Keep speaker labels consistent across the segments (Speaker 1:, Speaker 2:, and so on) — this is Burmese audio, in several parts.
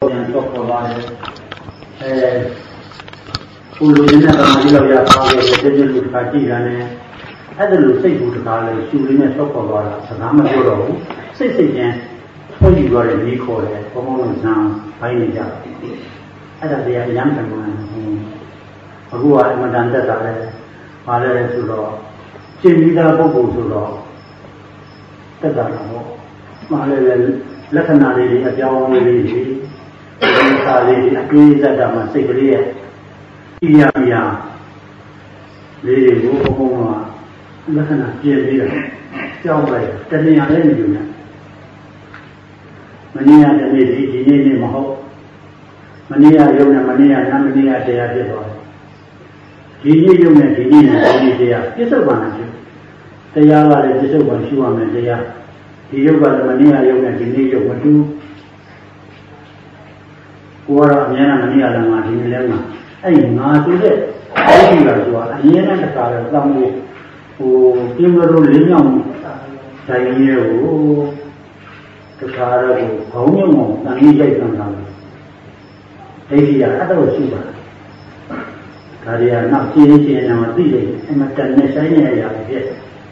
Speaker 1: ပြန်တော့ခေါ်ပါတယ်ကိုလူကြီးနဲ့ကမှဒီလိုရပါခဲ့တဲ့တည်းလူတစ်ခါကြည့်တာနဲ့အဲ့ဒါလိုစိတ်ကူတစ်ခါလဲရှူလေးနဲ့တော့ခေါ်သွားတာစကားမပြောတော့ဘူးစိတ်ချင်းထွေးယူရတဲ့မိခေါ်တယ်ဘုံဘုံလုံးဆန်းဘိုင်းနေကြအဲ့ဒါတရားရမ်းတယ်မှာအခုကအမှန်တန်တက်တာလဲပါလဲဆိုတော့ရှင်းပြီးသားပုဂ္ဂိုလ်ဆိုတော့တက်တာတော့မှာလဲလက္ခဏာလေးတွေအပြောင်းအလဲလေးတွေဒီစာလေးတွေအပြည့်စက်တာမှာစိတ်ကလေးရဲ့ဤရမြာလေးတွေကိုဘုံဘုံကလက္ခဏာပြည့်ပြီးတော့ကြောက်လိုက်တဏှာလည်းမယူနဲ့မနေ့ကတနေ့ဒီနေ့နေ့မဟုတ်မနေ့ကရုံနဲ့မနေ့ကနမနေ့ကတရားဖြစ်သွားဒီနေ့ရုံနဲ့ဒီနေ့နဲ့ဒီနေ့တရားပြစ္ဆုတ်ပန်တာဖြစ်တရားကလည်းပြစ္ဆုတ်ပန်ရှုရမယ်တရားဒီရုပ်ကလည်းမနေ့ကရုံနဲ့ဒီနေ့ရုံမတူကိုယ်ကတော့အများနဲ့မနေ့ကလည်းငါဒီနေ့လည်းငါအဲ့ငါဆိုတဲ့အဲ့ဒီကဆိုတာအရင်ကတခါတော့တောင်းဖို့ပြင်းမလို့လင်းမြောင်ဆိုင်ရဲကိုတခါတော့ခေါင်းညုံအောင်တန်ကြီးရိုက်ခံတာဒိဋ္ဌိကအတော့ရှိပါဒါတွေကနောက်ရှင်းရှင်းနဲ့မသိတယ်အမတန်နဲ့ဆိုင်နေရတာဖြစ်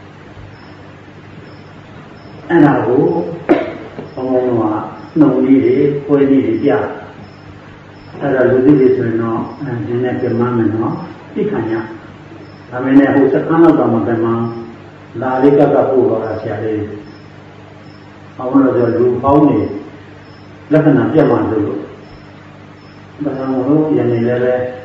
Speaker 1: အဲ့ဒါကိုဘုံဘုံကနှုံလေးတွေပွဲလေးတွေပြအဲ့ဒါလူကြီးတွေဆိုရင်တော့ဒီနေ့ပြမမယ်နော်သိခံရဒါမင်းနဲ့ဟိုစကန်းတော့မှပြမလာလေးကပို့တော့တာဆရာလေးဘာလို့လဲဆိုလူပေါင်းနေလက္ခဏာပြတ်မှလို့ဘာလို့ရနေလဲ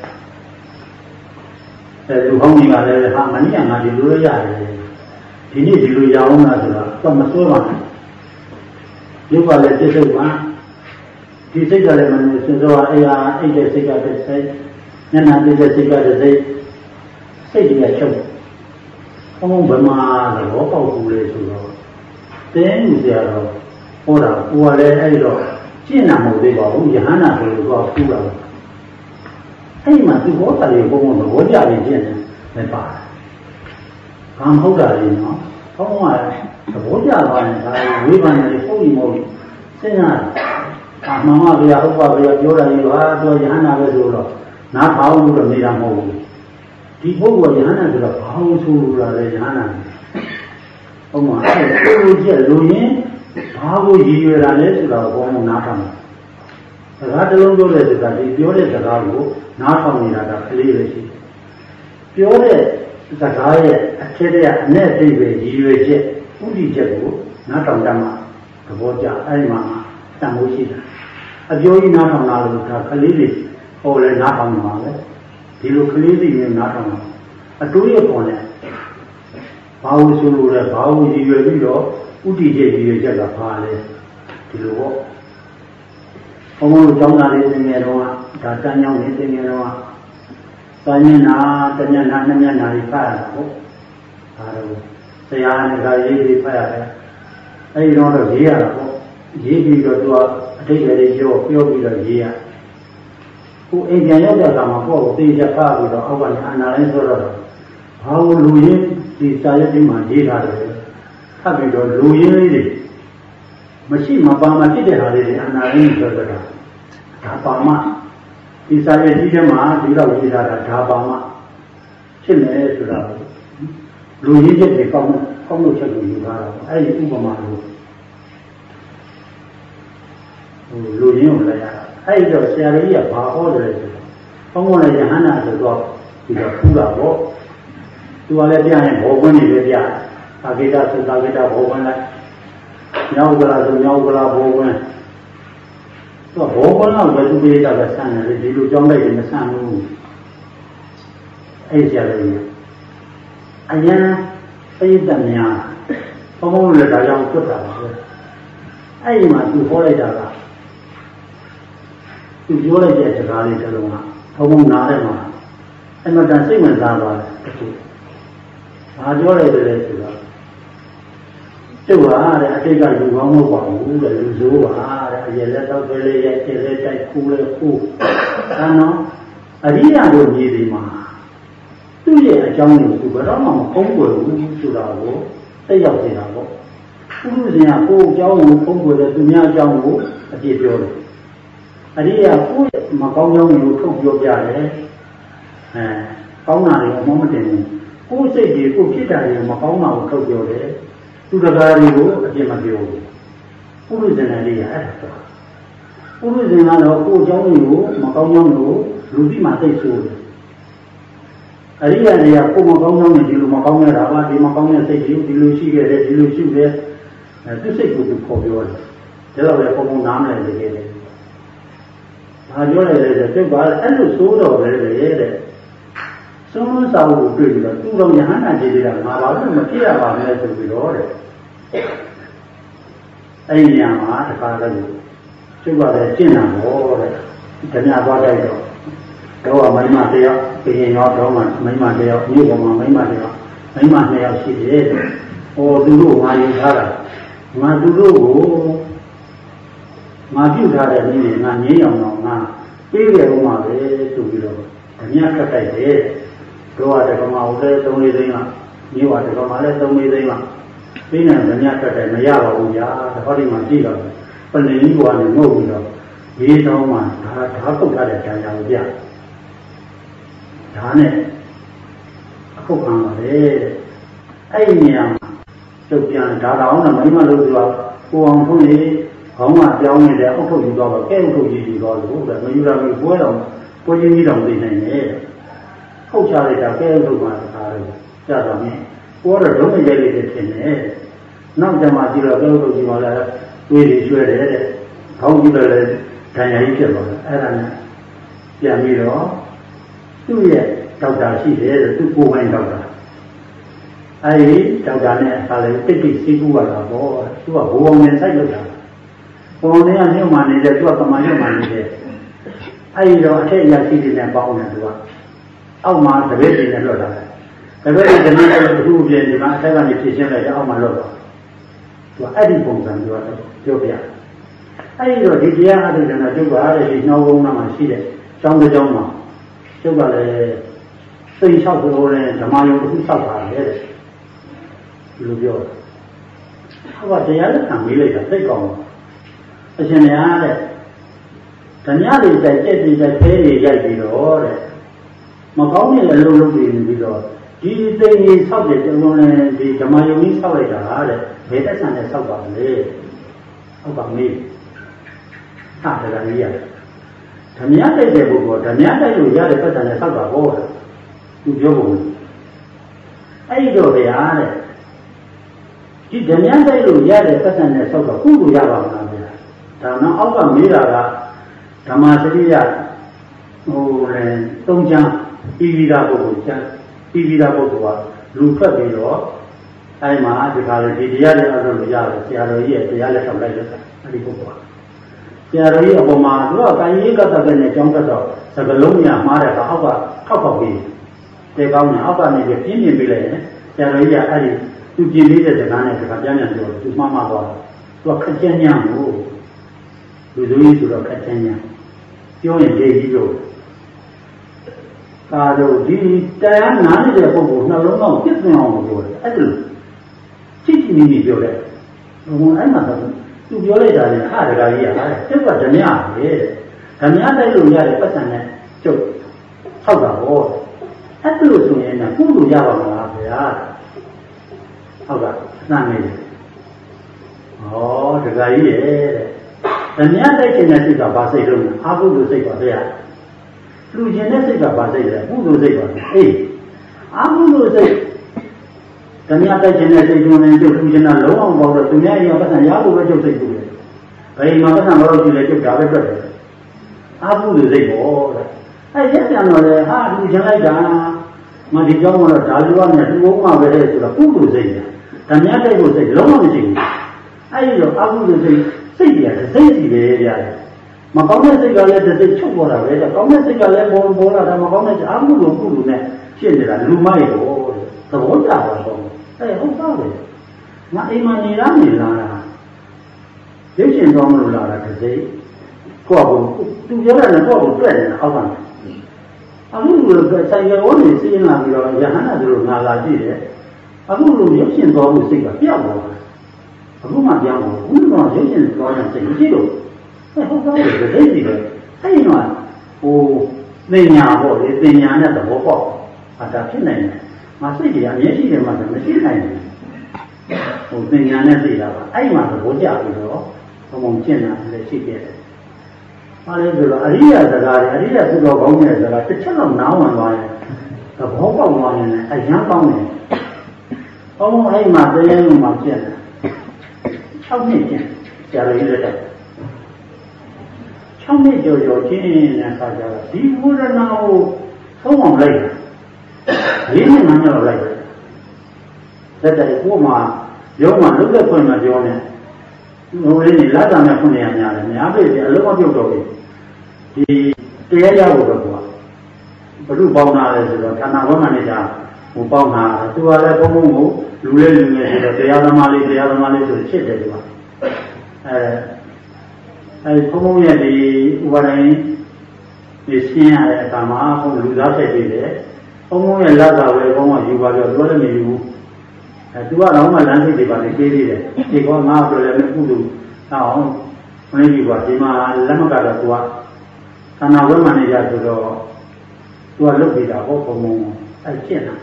Speaker 1: လူပေါင်းနေပါလေဟာမနည်းငါဒီလိုရရတယ်ဒီနေ့ဒီလိုရအောင်လားဆိုတော့မစိုးပါဘူးရုပ်ကလည်းပြည့်စုံပါဒီစိတ်ကလည်းမနေစစောအေးအားအိတ်တဲ့စိတ်ကတစ်စိတ်ညနာတဲ့စိတ်ကတစ်စိတ်စိတ်တွေကချုပ်ဘုံဘမတော့ပေါက်ဘူးလေဆိုတော့တင်းယူကြတော့ဟောတာကိုယ်ကလည်းအဲ့တော့ရှင်းတာမဟုတ်သေးပါဘူးယဟန္တာဆိုလို့တော့ပူတာအဲ့မှာသူဘောတာတွေဘုံဘုံသဘောကြပြီးရှင်းတယ်လည်းပါတယ်ဘာမဟုတ်တာလေနော်ဘုံကသဘောကြသွားရင်ဒါဝိပဿနာတွေပုံပြီးမဟုတ်စဉ်းစားမမဗျာဟုတ်ပါဗျာပြောတာကြီးပါပြောယဟန္တာပဲဆိုတော့နားပေါင်းလို့တော့နေတာမဟုတ်ဘူးဒီပုဂ္ဂိုလ်ယဟန္တာဆိုတော့ဘာလို့ဆိုလိုတာလဲယဟန္တာဟုတ်မှာအဲ့လိုကြည့်လို့ရင်ဘာကိုရည်ရွယ်တာလဲဆိုတော့ဘောင်းနားထောင်စကားတစ်လုံးပြောတဲ့စကားဒီပြောတဲ့စကားကိုနားထောင်နေတာကကလေးပဲရှိတယ်ပြောတဲ့စကားရဲ့အထက်တဲ့အနဲ့အသိပဲရည်ရွယ်ချက်ဥဒိချက်ကိုနားထောင်တတ်မှသဘောကျအဲ့မှာတန်ဖိုးရှိတာအပြောကြီးနားထောင်လာလို့ဒါကလေးတွေဟောလဲနားထောင်မှာပဲဒီလိုကလေးတွေနဲ့နားထောင်တာအတူရပေါ်နေဘာလို့ဆိုလို့လဲဘာလို့ရည်ရွယ်ပြီးတော့ဥတည်ချက်ရည်ရွယ်ချက်ကဘာလဲဒီလိုပေါ့ဘုံဘုံကျောင်းသားလေးသင်ငယ်တော့ဒါတန်းကျောင်းလေးသင်ငယ်တော့စာမျက်နှာတစ်မျက်နှာနှစ်မျက်နှာလေးဖတ်ရတာပေါ့ဒါတော့ဆရာကရေးပြီးဖတ်ရတယ်အဲဒီတော့ရေးရတာပေါ့ရေးပြီးတော့သူကအတိတ်တွေပြောပြီးတော့ရေးရကိုအိမ်ပြန်ရောက်တဲ့အခါမှာကိုယ်ကိုသိချက်ဖတ်ပြီးတော့အောက်ကနေအနာလိုက်ဆိုတော့ဘာလို့လူရင်းဒီစာရွက်တွေမှာရေးထားတယ်ဖတ်ပြီးတော့လူရင်းလေးတွေမရှိမပါမဖြစ်တဲ့ဟာလေးတွေအနာလိုက်ဆိုတော့ဒါပါမှဒီစာရွက်ကြီးထဲမှာဒီတော့ရေးထားတာဒါပါမှဖြစ်မယ်ဆိုတော့လူရင်းချက်တွေကောင်းလို့ချက်ကိုယူထားတာအဲဒီဥပမာလို့လူရင်းကိုလည်းရတာအဲ့တော့ဆရာကြီးကဘာဟောတယ်ဆိုတော့ဘုံဘုံလည်းယဟန္တာဆိုတော့ဒီတော့ဖူးတာပေါ့သူကလည်းပြရင်ဘောကွန်းနေပဲပြအာဂိတဆိုအာဂိတဘောကွန်းလိုက်ညောကလာဆိုညောကလာဘောကွန်းသူကဘောကွန်းတော့ဘယ်သူပြေးတာပဲဆန်းတယ်ဒီလိုကြောင်းလိုက်ရင်မဆန်းဘူးအဲ့ဆရာကြီးအရင်ပိဋကများဘုံဘုံလည်းဒါကြောင့်တွတ်တာပါပဲအဲ့ဒီမှာသူဟောလိုက်တာကသူပြောလိုက်တဲ့စကားလေးတစ်လုံးကဘုံဘုံနားထဲမှာအမှန်တန်စိတ်ဝင်စားသွားတယ်တခုဘာပြောလိုက်တယ်လဲဆိုတော့သူ့ဟာတဲ့အတိတ်ကလူကောင်းမဟုတ်ပါဘူးတဲ့လူဆိုးပါတဲ့အရင်လက်တော့ကလေးရဲ့ခြေလက်တိုက်ခူးလဲခူးဒါနော်အရိယာတို့ညီဒီမှာသူ့ရဲ့အကြောင်းကိုသူဘယ်တော့မှမဖုံးကွယ်ဘူးဆိုတာကိုသိရောက်နေတာပေါ့ပုရုဇဉ်ကကိုယ်အကြောင်းကိုဖုံးကွယ်တယ်သူများအကြောင်းကိုအပြည့်ပြောတယ်အရိယာကိုမကောင်းကြောင်းကိုထုတ်ပြောပြတယ်ကောင်းတာတွေအမှမတင်ဘူးကိုယ်စိတ်တွေကိုဖြစ်တာတွေမကောင်းတာကိုထုတ်ပြောတယ်သူတကားတွေကိုအပြစ်မပြောဘူးပုရိသေနလေးရအဲ့ဒါပုရိသေနတော့ကိုယ်ကြောင်းတွေကိုမကောင်းကြောင်းကိုလူကြီးမှသိဆိုးတယ်အရိယာတွေကကိုယ်မကောင်းကြောင်းနဲ့ဒီလိုမကောင်းနေတာပါဒီမကောင်းတဲ့စိတ်တွေဒီလိုရှိခဲ့တယ်ဒီလိုရှိတယ်သူစိတ်ကိုသူခေါ်ပြောတယ်ဒါတော့လည်းပုံပုံနားမလဲတကယ်လေဘာပြောလဲဆိုတော့သူကအဲ့လိုဆိုးတော့ပဲလေတဲ့ဆုံးစာကိုတွေ့ပြီးတော့သူ့တော်ယဟန္တာကြီးတွေကငါဘာလို့မဖြစ်ရပါမလဲဆိုပြီးတော့တဲ့အဲ့ဒီညမှာတခါတည်းသူကလည်းရှင်းတာပေါ့တဲ့ဓမြသွားတိုက်တော့မိမတယောက်ပြင်ရောတော့မှမိမတယောက်မြို့ပေါ်မှာမိမတယောက်မိမ2ယောက်ရှိတယ်ဟောသူတို့ငါယူထားတာငါသူတို့ကိုငါပြုထားတဲ့နည်းနဲ့ငါငြင်းအောင်တော့ငါပြေးရဦးမှာပဲဆိုပြီးတော့ဓမြခတ်တိုက်တယ်တို့ကတက္ကမဟုတ်တယ်3-4သိန်းလားမြို့ကတက္ကမလည်း3-4သိန်းလားပြီးနေဓမြခတ်တိုက်မရပါဘူးညာတခါဒီမှာကြည့်တော့ပလင်ကြီးကနေငုတ်ပြီးတော့ရေးတောင်းမှဒါပုတ်ထားတဲ့တရားကိုပြဒါနဲ့အခုခံပါတယ်အဲ့ဒီနေရာမှာကျုပ်ပြန်ဒါတောင်းနဲ့မိမလို့ဆိုတော့ကိုအောင်ထုံးလေးခေါင်းကပြောင်းနေတဲ့အောက်ထုတ်ယူသွားတော့ကဲအောက်ထုတ်ယူသွားလို့တဲ့မယူရဘူးပွဲတော်ပွဲချင်းကြီးတော်သိနိုင်တယ်ဟုတ်ချလိုက်တာကဲအောက်ထုတ်မှာသာတယ်ကြာတော့မြင်ပွဲတော်ဒုံးရဲလေးတွေထင်တယ်နောက်ကျမှကြည့်တော့ကဲအောက်ထုတ်ယူပါလားတွေးတွေရွှဲတယ်တဲ့ခေါင်းကြည့်တော့လည်းဒဏ်ရာကြီးဖြစ်သွားတယ်အဲ့ဒါနဲ့ပြန်ပြီးတော့သူ့ရဲ့ဒေါက်တာရှိတယ်သူကိုယ်ပိုင်ဒေါက်တာအဲဒီဒေါက်တာနဲ့အခါလေးတိတ်တိတ်စီးပူရတာပေါ့သူကဘိုးအောင်နဲ့ဆိုင်လို့တာဘိုးအောင်နဲ့ညှို့မှနေတယ်သူကကမာညှို့မှနေတယ်အဲဒီတော့အထက်အရာရှိတွေနဲ့ပေါင်းတယ်သူကအောက်မှာတပည့်တွေနဲ့လွတ်လာတယ်တပည့်တွေကနေအခုပြင်ဒီမှာအထက်ကနေဖြစ်ရှင်းလိုက်တယ်အောက်မှာလွတ်တော့သူကအဲ့ဒီပုံစံပြောပြအဲဒီတော့ဒီတရားအထုတယ်တော့ကျုပ်ကအဲ့ဒီနှောင်းကုန်းမှာရှိတဲ့ကျောင်းတစ်ကျောင်းမှာကျုပ်ကလည်းစိတ်လျှောက်ပြောတယ်ဓမ္မယုံတစ်ခုလျှောက်ပါတယ်တဲ့ဒီလိုပြောဟောတရားလက်ခံမေးလိုက်တာသိကောင်းအရှင်များတဲ့ဓမြတွေတိုက်တက်ပြီးတိုက်ဖဲတွေရိုက်ပြီးတော့တဲ့မကောင်းတဲ့အလုပ်လုပ်နေပြီးတော့ဒီသိဉ္ဇီဆောက်တဲ့တုံးလည်းဒီဓမ္မယုံကြီးဆောက်လိုက်တာတဲ့ဘယ်တက်ဆန်နဲ့ဆောက်ပါမလဲဟုတ်ပါမေးဟာတရားကြီးရတယ်ဓမြတိုက်တဲ့ပုဂ္ဂိုလ်ဓမြတိုက်လို့ရတဲ့ပတ်စံနဲ့ဆောက်တာပေါ့သူပြောပုံအဲ့ဒီတော့ဗျာတဲ့ဒီဓမြတိုက်လို့ရတဲ့ပတ်စံနဲ့ဆောက်တော့ကုသိုလ်ရပါမလားဗျာဒါတော့အောက်ကမေးတာကဓမ္မစရိယဟိုလေ၃ချမ်းပြီးပြီးသားပုဂ္ဂိုလ်ချမ်းပြီးပြီးသားပုဂ္ဂိုလ်ကလူထွက်ပြီးတော့အဲ့မှာဒီခါလေဒီတရားတွေအဲ့လိုရတယ်ဆရာတော်ကြီးရဲ့တရားလက်ဆောင်လိုက်လို့အဲ့ဒီပုဂ္ဂိုလ်ဆရာတော်ကြီးအပေါ်မှာသူကကာယကတ္တပဲနဲ့ကြောင်းတက်တော့စကလုံးညာမှားတဲ့ကအောက်ကထောက်ပြီးတေကောင်းညာအောက်ကနေပြင်းပြင်းပေးလိုက်ရင်ဆရာတော်ကြီးကအဲ့ဒီသူကြည်လေးတဲ့စကားနဲ့စကားပြန်ပြန်ပြောသူမှားမှားသွားတယ်သူကခက်ချမ်းညာကိုလူစုကြီးဆိုတော့ခက်ချမ်းညာပြောရင်ဒေကြီးလို့ကာတို့ဒီတရားနာနေတဲ့ပုဂ္ဂိုလ်နှလုံးသားပြည့်စုံအောင်ပြောတယ်အဲ့ဒါချစ်ချစ်နေပြောတယ်ဘုံအဲ့မှာသူပြောလိုက်တာလေခါတကာကြီးရတယ်ကျုပ်ကဓမြပဲဓမြတိုက်လို့ရတဲ့ပတ်စံနဲ့ကျုပ်ထောက်တာဟောအဲ့ဒါလို့ဆိုရင်ကကုသိုလ်ရပါမလားဗျာဟုတ်ကဲ့အစမ်းနေတယ်ဩတကာကြီးရဲ့ဓမြတိုက်ခြင်းနဲ့စိတ်ကဘာစိတ်လုံးအာဟုလို့စိတ်ပါဗျာလူကျင်တဲ့စိတ်ကဘာစိတ်လဲကုသိုလ်စိတ်ပါအေးအာဟုလို့စိတ်ဓမြတိုက်ခြင်းနဲ့စိတ်ကျွန်းနေကျုပ်လူကျင်တာလုံးအောင်ပေါ့တော့သူများရင်ပတ်စံရဖို့ပဲကျုပ်စိတ်ကူတယ်ဘယ်မှာပတ်စံမလို့ကြည့်လဲကျုပ်ဒါပဲတွေ့တယ်အာဟုလို့စိတ်ပေါ့တဲ့အဲ့ရက်ပြန်တော့လေဟာလူကျင်လိုက်တာမဒီကြောင်းကတော့ဓာလူကနဲ့သူ့ဘုံမှာပဲလေဆိုတော့ကုသိုလ်စိတ်ညာဓမြတိုက်ဖို့စိတ်လုံးဝမရှိဘူးအဲ့ဒီတော့အာဟုလို့စိတ်စိတ်ရတယ်စိတ်စီပဲရတယ်မကောင်းတဲ့စိတ်ကလည်းတစ်စိတ်ချုပ်ပေါ်တာပဲကောင်းတဲ့စိတ်ကလည်းပေါ်လာတာမကောင်းတဲ့အာဟုလို့ကုလို့နဲ့ဖြစ်နေတာလူမိုက်တော့သဘောကျပါတော့ဟုတ်ပါပဲငါအိမ်မှာနေလားရုပ်ရှင်တော်မလို့လာတာတစ်စိတ်ကိုယ့်ကိုသူပြောတာနဲ့ကိုယ့်ကိုတွေ့နေတာအောက်ကနေအခုလိုဆိုင်ကရောနေစီးလာပြီးတော့ယဟန္တာတို့ငါလာကြည့်တယ်အခုလိုရုပ်ရှင်တော်မှုစိတ်ကပြောက်သွားတယ်အခုမှပြောင်းတော့ဘူးတော့ရုပ်ရှင်တော်တဲ့စိတ်ကြည့်လို့ဟုတ်ပါဘူးစိတ်စီပဲအဲ့တော့ဟိုသင်ညာပေါ့လေသင်ညာနဲ့သဘောပေါက်ဒါဖြစ်နိုင်တယ်ငါစိတ်ကြီးအမြဲရှိတယ်မှဆိုမရှိနိုင်ဘူးဟိုသင်ညာနဲ့သိတာပါအဲ့မှာသဘောကျပြီးတော့ဘုံဘုံကျင့်တာလည်းရှိခဲ့တယ်ဘာလဲဆိုတော့အရိယစကားတွေအရိယသုတော်ကောင်းတဲ့စကားတစ်ချက်တော့နားဝင်သွားရင်သဘောပေါက်သွားရင်လည်းအရန်ကောင်းတယ်ဘုံဘုံအဲ့မှာတရားလုံးမှာကျင့်တယ်6နှစ်ကျင့်ဆရာတော်ကြီးလက်ထက်6နှစ်ကျော်ကျော်ကျင့်နေတဲ့အခါကျတော့ဒီဝရဏကိုသုံးအောင်လိုက်တယ်၄နှစ်မှတော့လိုက်တယ်လက်တိုင်ကိုမှရုံးမှလုတ်တဲ့ခွင့်မပြောနဲ့ဟိုလေးနေလက်တာနဲ့ခွင့်ရများတယ်များပြီအလုံးမပြုတ်တော့ဘူးဒီတရားရဖို့တော့ကွာဘုရုပေါင်းတာလဲဆိုတော့ဌာနဝန်ကနေကြဟိုပေါင်းတာသူကလည်းဘုံဘုံကိုလူလေးလူငယ်ဆိုတော့တရားသမားလေးဆိုချစ်တယ်ကွာဘုံဘုံရဲ့ဒီဥပါဒိုင်းဒီရှင်းရတဲ့အခါမှာဘုံလူသားဆက်ပြီးတယ်ဘုံဘုံရဲ့လက်သာပဲဘုံကယူပါပြောပြောလည်းမယူဘူးသူကတော့မှလမ်းစိတ်တွေပါလေပေးသေးတယ်ဒီကောငါ့အတွက်လည်းကုသိုလ်အောင်မင်းကြီးကဒီမှာလက်မကတော့သူကခန္ဓာဝိမာန်နေကြဆိုတော့သူကလုတ်ပြီးတာဟောဘုံဘုံအဲ့ကျင့်တာ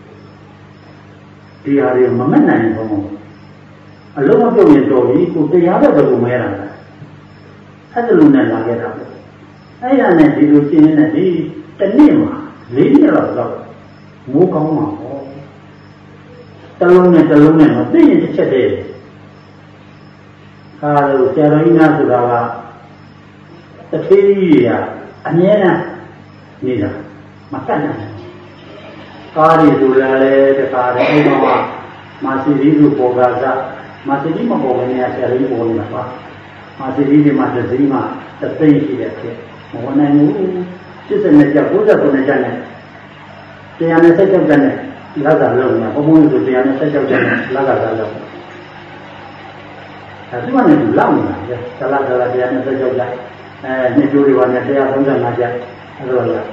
Speaker 1: ဒီဟာတွေမမက်နိုင်ဘူးဘုံဘုံအလုံးမပြုတ်ရင်တော်ပြီကိုတရားတဲ့ဘယ်လိုမဲတာလဲအဲ့ဒါလိုနဲ့လာခဲ့တာပဲအဲ့ရနဲ့ဒီလိုကျင့်နေတဲ့ဒီတစ်နေ့မှာ၄နှစ်တော့မိုးကောင်းမှာဟောတလုံးနဲ့မသိရင်တစ်ချက်တည်းခါလို့ဆရာတော်ကြီးများဆိုတာကတထေးကြီးတွေကအမြဲတမ်းနေတာမတတ်နိုင်ကားတွေဆိုလည်းတခါတည်းအဲ့တော့မာစီရီလူပေါ်ကစားမာစီရီမပေါ်ဘဲနဲ့ဆရာတော်ကြီးပေါ်နေတာပါမာစီရီဒီမှာတစ်စိမ့်မှတစ်သိမ့်ရှိတဲ့ဖြစ်မဝင်နိုင်ဘူး80နဲ့ကြောက်99ကျက်နဲ့တရားနဲ့ဆက်ကြောက်တဲ့နဲ့လက်ကလုံးညာဘုံဘုံဆိုတရားနဲ့ဆက်ကြောက်တဲ့လက်ကလုံးအဲဒီမှာလည်းလောက်နေတာတလားတရားနဲ့ဆက်ကြောက်ကြနှစ်ကျိုးတွေပါနဲ့135ကျက်အဲလိုရ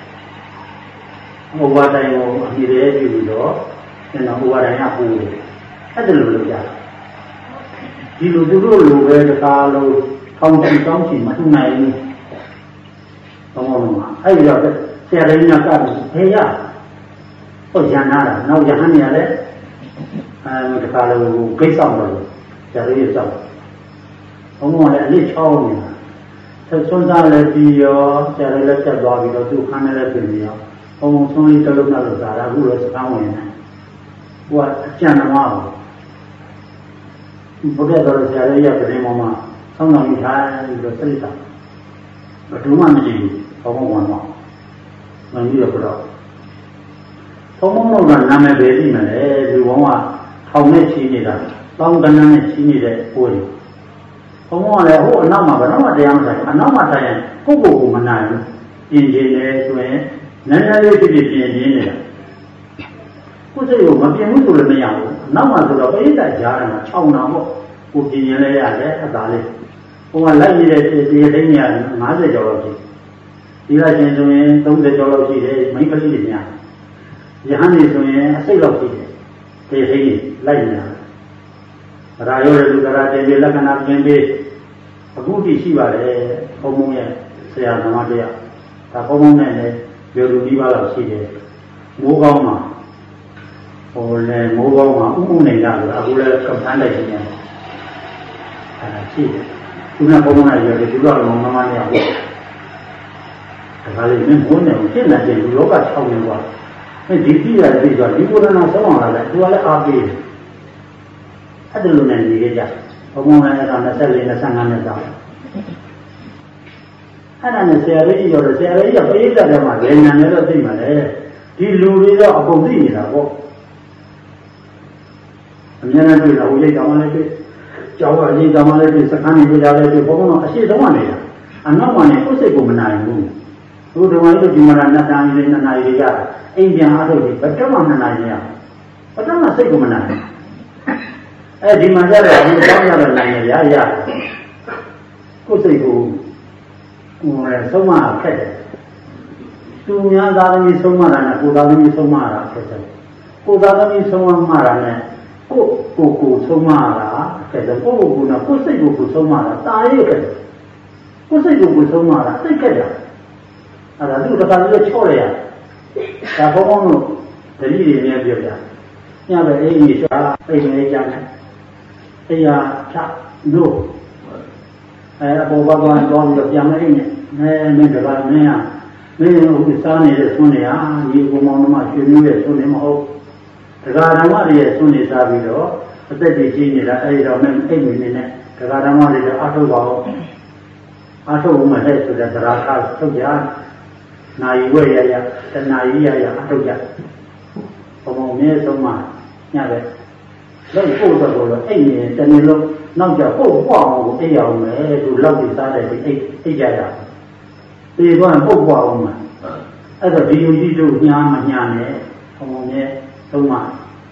Speaker 1: ဟိုဝါတိုင်းကိုအမိရဲပြုပြီးတော့ကျွန်တော်ဟိုဝါတိုင်းကပူတယ်အဲ့ဒါလိုလုပ်ကြဒီလိုသူတို့လိုပဲတခါလုံးကောင်းချင်မတူနိုင်ဘူးဘောင်းလုံးကအဲ့ဒီတော့ဆရာတော်ကြီးကဖေးရဟုတ်ရနာတာနောက်ရဟန်းနေရလဲတခါလုံးဂိတ်ဆောင်တော့ဆရာတော်ကြီးဆောင်ဘုံကလည်းအလစ်ချောင်းနေတာဆွမ်းစားလည်းပြီးရောဆရာတော်လည်းတက်သွားပြီးတော့သူ့ခန်းထဲလည်းပြင်ပြီးရောဘုံဆွမ်းလေးတလုံးလောက်လာတာအခုလည်းစကားဝင်နေဟိုကအကျဉ်းသမားဘုရားတော်ဆရာတော်ရဲ့ပြင်းပေါ်မှာဆောင်းတော်ကြီးထားပြီးတော့စိတ်သာဘယ်သူမှမရှိဘူးဘုံဝင်တော့မကြီးရတော့ဘုံကနာမည်ပဲသိမယ်လေဒီဘုံကထောင်နဲ့ချီနေတာတောင်းတန်းနဲ့ချီနေတဲ့ကိုယ်ဘုံကလည်းဟိုအနောက်မှာဘယ်တော့မှတရားမဆိုင်အနောက်မှာဆိုင်ရင်ကိုယ်မနိုင်ဘူးပြင်နေတယ်ဆိုရင်နည်းနည်းလေးဖြစ်ပြင်နေတာကိုယ်စိတ်ကိုမပြင်ဘူးဆိုလည်းမရဘူးနောက်မှဆိုတော့ပိဋကကြားတယ်မှာခြောက်နာပေါ့ကိုပြင်ရင်လည်းရတယ်အသာလေးဟိုကလိုက်နေတဲ့တရားသိနေရ50ကျော်လောက်ရှိဒီကချင်းဆိုရင်30ကျော်လောက်ရှိတယ်မိန်းကလေးတွေများယဟန်နေဆိုရင်အစိတ်လောက်ရှိတယ်တရားသိနေလိုက်နေတာရာရောလူကရာတင်ပြီးလက္ခဏာပြင်ပြီးအခုတည်ရှိပါတယ်ဘုံဘုံရဲ့ဆရာသမားတရားဒါဘုံဘုံနဲ့လည်းပြောလူကြီးပါတော့ရှိတယ်မိုးကောင်းမှာဟိုလည်းမိုးကောင်းမှာဥပုနေတာဆိုတာအခုလည်းကမ္ဘာနဲ့ရှိနေတယ်ရှိတယ်သူကဘုံဘုံနဲ့ပြောတယ်သူကတော့မမနဲ့ဟုတ်ဒါကလေးမင်းဘုံနဲ့ရှင်းနေတယ်လူလောက6နေကွာဒီကြည့်ရတဲ့ဆိုဒီဘုရားနာဆောင်းလာတယ်သူကလည်းအားပေးတယ်အဲ့ဒါလိုနဲ့နေကြဘုံဘုံနဲ့က24 25နဲ့တောင်းအဲ့ဒါနဲ့ဆရာလေးရောဆရာလေးကပိဋကထဲမှာလည်းညာနဲ့တော့သိမှာလေဒီလူတွေတော့အကုန်သိနေတာပေါ့အများနဲ့တွေ့တာဟိုရိတ်တောင်းမှလည်းတွေ့ကျောင်းကအရေးတောင်းမှလည်းတွေ့စခန်းနေကြလည်းတွေ့ဘုံဘုံတော့အရှိတုံးကနေတာအနောက်မှလည်းကိုယ်စိတ်ကိုမနိုင်ဘူးသူတို့ကလည်းဒီမှာနှစ်တန်းလေးနှစ်နာရီတွေရအိမ်ပြန်အားထုတ်ပြီးဘယ်တော့မှနှစ်နာရီရဘယ်တော့မှစိတ်ကိုမနိုင်အဲဒီမှာကြတော့ဒီတောင်းရတဲ့နိုင်ရရကိုယ်စိတ်ကိုဆုံးမခက်တယ်သူများသားသမီးဆုံးမတာနဲ့ကိုယ်သားသမီးဆုံးမတာခက်တယ်ကိုယ်သားသမီးဆုံးမတာနဲ့ကိုဆုံးမတာခက်တယ်ကိုနဲ့ကိုယ်စိတ်ကိုဆုံးမတာတာရခက်တယ်ကိုစိတ်ကိုဆုံးမှာလားစိတ်ခက်တာအဲ့ဒါသူ့တခါလေးချော့လိုက်ရဒါဘုံဘုံတို့တတိတွေနဲ့ပြောပြညပဲအိမ်ကြီးရှာအိမ်လေးကြတယ်အိမ်ဟာချလို့အပေါ်ဘာကတော့တော့ပြန်မအိမ်နဲ့မင်းတကားမင်းမင်းဟိုစားနေတဲ့ဆွနေဟာဒီဘုံမောင်တို့မှရွှေမျိုးရဲ့ဆွနေမဟုတ်တကားဓမ္မတွေရဲ့ဆွနေစားပြီးတော့အသက်ကြီးကြီးနေတာအဲ့တော့မင်းအိမ်နေနဲ့တကားဓမ္မတွေတော့အထုတ်ပါဦးအထုတ်ဦးမလဲဆိုတဲ့သရာခထုတ်ကြနာယီဝဲရရတနာယီရရအထုတ်ကြဘုံမောင်မြဲဆုံးမှညပဲလောက်ပို့တော့အဲ့ဒီတနေ့လုံးနောက်ကျပို့ပွားအောင်အိပ်ရအောင်မယ်သူလောက်ပြီးစားတဲ့ဒီအိပ်ကြတာဒီကပုတ်ပွားအောင်မှာအဲ့တော့ဒီလူကြီးတို့ညာမညာနဲ့ဘုံမြဲဆုံးမှ